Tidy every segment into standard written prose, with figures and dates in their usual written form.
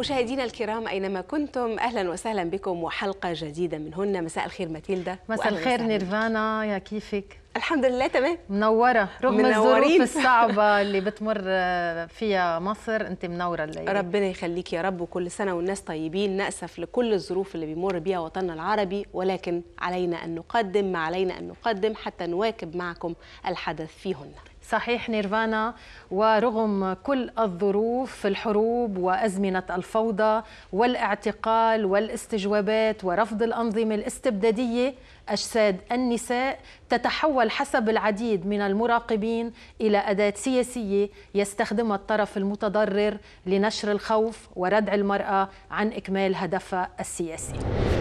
مشاهدينا الكرام أينما كنتم، أهلا وسهلا بكم وحلقة جديدة من هن. مساء الخير ماتيلدا. مساء الخير نيرفانا، يا كيفك؟ الحمد لله تمام، منورة رغم منورين. الظروف الصعبة اللي بتمر فيها مصر، أنت منورة الليلة. ربنا يخليك يا رب، وكل سنة والناس طيبين. نأسف لكل الظروف اللي بيمر بيها وطننا العربي، ولكن علينا أن نقدم ما علينا أن نقدم حتى نواكب معكم الحدث فيهن. صحيح نيرفانا، ورغم كل الظروف، الحروب وأزمنة الفوضى والاعتقال والاستجوابات ورفض الأنظمة الاستبدادية، أجساد النساء تتحول حسب العديد من المراقبين إلى أداة سياسية يستخدمها الطرف المتضرر لنشر الخوف وردع المرأة عن إكمال هدفها السياسي.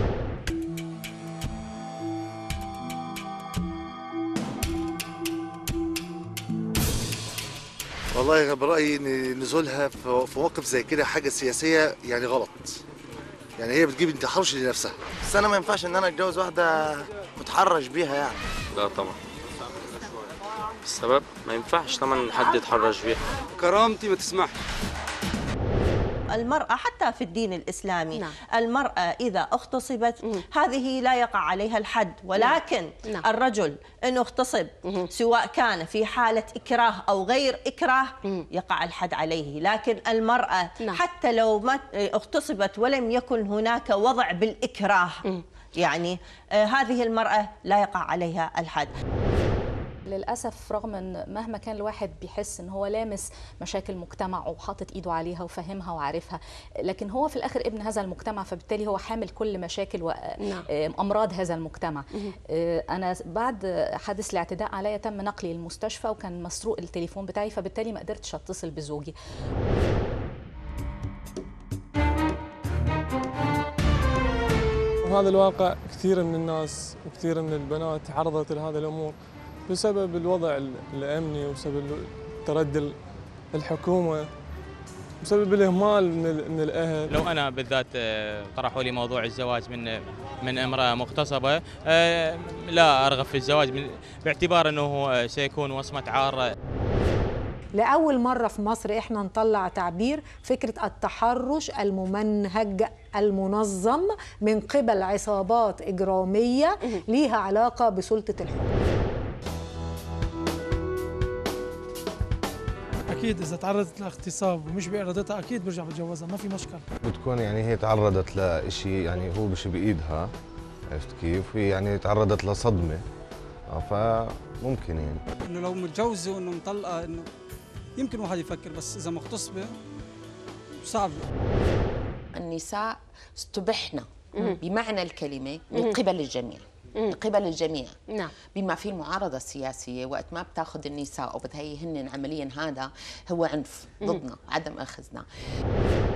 والله برأيي ان نزولها في مواقف زي كده حاجه سياسيه يعني غلط، يعني هي بتجيب تحرش لنفسها. بس انا ما ينفعش ان انا اتجوز واحده متحرش بيها يعني. لا طبعا، السبب ما ينفعش طبعا حد يتحرش بيها، كرامتي ما تسمح. المرأة حتى في الدين الإسلامي نعم. المرأة إذا اغتصبت هذه لا يقع عليها الحد، ولكن نعم. الرجل أنه اغتصب سواء كان في حالة إكراه أو غير إكراه يقع الحد عليه، لكن المرأة نعم. حتى لو ما اغتصبت ولم يكن هناك وضع بالإكراه يعني هذه المرأة لا يقع عليها الحد. للأسف رغم أن مهما كان الواحد بيحس أن هو لامس مشاكل مجتمع وحاطط إيده عليها وفهمها وعارفها، لكن هو في الآخر ابن هذا المجتمع، فبالتالي هو حامل كل مشاكل وأمراض هذا المجتمع. أنا بعد حادث الاعتداء عليا تم نقلي للمستشفى وكان مسروق التليفون بتاعي، فبالتالي ما قدرتش أتصل بزوجي. وهذا الواقع كثير من الناس وكثير من البنات تعرضت لهذه الأمور بسبب الوضع الأمني وبسبب تردي الحكومة، بسبب الإهمال من الأهل. لو أنا بالذات طرحوا لي موضوع الزواج من امرأة مغتصبة، لا أرغب في الزواج باعتبار أنه سيكون وصمة عار. لأول مرة في مصر إحنا نطلع تعبير فكرة التحرش الممنهج المنظم من قبل عصابات إجرامية ليها علاقة بسلطة الحكم. أكيد إذا تعرضت لاغتصاب ومش بإرادتها أكيد برجع بتجوزها، ما في مشكلة. بتكون يعني هي تعرضت لشيء يعني هو مش بإيدها، عرفت كيف؟ هي يعني تعرضت لصدمة، فممكن يعني إنه لو متجوزة وإنه مطلقة إنه يمكن واحد يفكر، بس إذا مغتصبة صعب. النساء استبحنا بمعنى الكلمة من قبل الجميع، من قبل الجميع. نعم. بما فيه المعارضة السياسية، وقت ما بتاخذ النساء أو بتهيهن عمليا هذا هو عنف ضدنا، عدم أخذنا.